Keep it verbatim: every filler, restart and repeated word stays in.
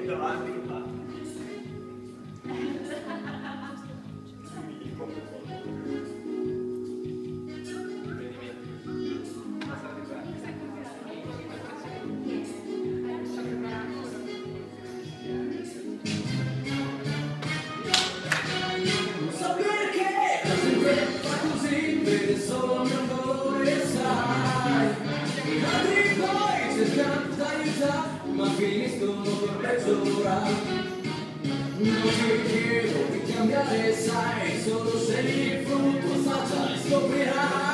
Solo mio amore sai, i altri poi cercano d'aiutare, ma finiscono per peggiorare. Non ti chiedo di cambiare, sai, solo se il frutto assaggia e scoprirai.